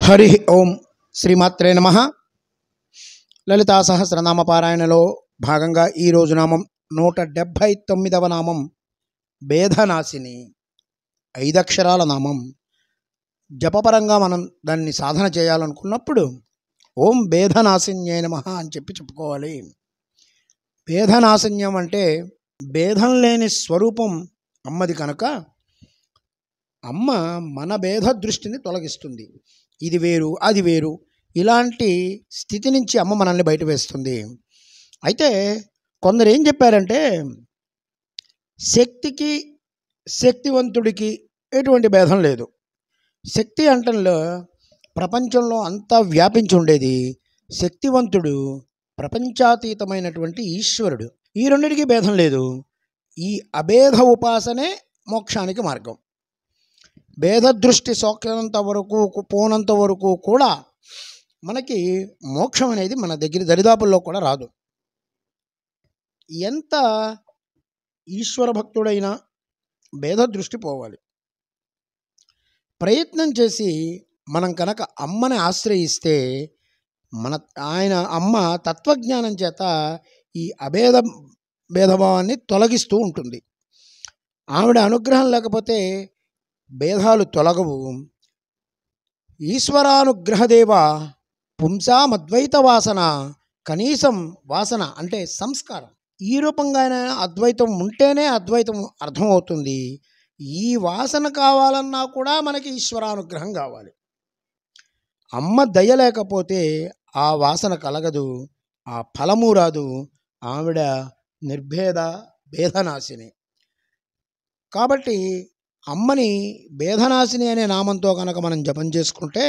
హరి ఓం శ్రీమాత్రే నమః. లలితా సహస్రనామ పారాయణలో భాగంగా ఈరోజు నామం 179వ నామం భేదనాశిని. 5 అక్షరాల నామం. జపపరంగా మనం దాన్ని సాధన చేయాలనుకున్నప్పుడు ఓం భేదనాశిన్యే నమః అని చెప్పుకోవాలి. భేదనాశిన్యం అంటే భేదం లేని స్వరూపం అమ్మది కనుక అమ్మ మన భేద దృష్టిని తొలగిస్తుంది. ఇది వేరు అది వేరు ఇలాంటి స్థితి నుంచి అమ్మ మనల్ని బయట వేస్తుంది. అయితే కొందరు ఏం చెప్పారంటే శక్తికి శక్తివంతుడికి ఎటువంటి భేదం లేదు. శక్తి అంటంలో ప్రపంచంలో అంతా వ్యాపించి ఉండేది. శక్తివంతుడు ప్రపంచాతీతమైనటువంటి ఈశ్వరుడు. ఈ రెండిటికి భేదం లేదు. ఈ అభేద ఉపాసనే మోక్షానికి మార్గం. భేద దృష్టి సోకినంత వరకు పోనంత వరకు కూడా మనకి మోక్షం అనేది మన దగ్గర దరిదాపుల్లో కూడా రాదు. ఎంత ఈశ్వర భక్తుడైనా భేద దృష్టి పోవాలి. ప్రయత్నం చేసి మనం కనుక అమ్మని ఆశ్రయిస్తే అమ్మ తత్వజ్ఞానం చేత ఈ భేదభావాన్ని తొలగిస్తూ ఉంటుంది. ఆవిడ అనుగ్రహం లేకపోతే భేదాలు తొలగవు. ఈశ్వరానుగ్రహదేవ పుంసామద్వైత వాసన. కనీసం వాసన అంటే సంస్కారం. ఈ రూపంగానే అద్వైతం ఉంటేనే అద్వైతం అర్థమవుతుంది. ఈ వాసన కావాలన్నా కూడా మనకి ఈశ్వరానుగ్రహం కావాలి. అమ్మ దయ లేకపోతే ఆ వాసన కలగదు, ఆ ఫలము రాదు. ఆవిడ నిర్భేద భేదనాశిని. కాబట్టి అమ్మని భేదనాశిని అనే నామంతో కనుక మనం జపం చేసుకుంటే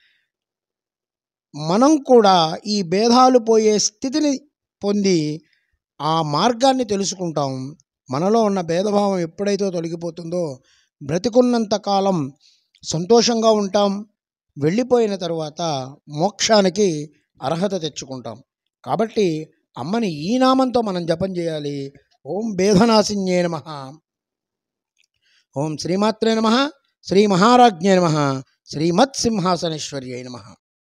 మనం కూడా ఈ భేదాలు పోయే స్థితిని పొంది ఆ మార్గాన్ని తెలుసుకుంటాం. మనలో ఉన్న భేదభావం ఎప్పుడైతే తొలగిపోతుందో బ్రతికున్నంత కాలం సంతోషంగా ఉంటాం. వెళ్ళిపోయిన తరువాత మోక్షానికి అర్హత తెచ్చుకుంటాం. కాబట్టి అమ్మని ఈ నామంతో మనం జపం చేయాలి. ఓం భేదనాశిన్యే నమః. ఓం శ్రీమాత్రే నమః. శ్రీ మహారాజ్ఞే నమః. శ్రీమత్సింహాసనేశ్వర్యై నమః.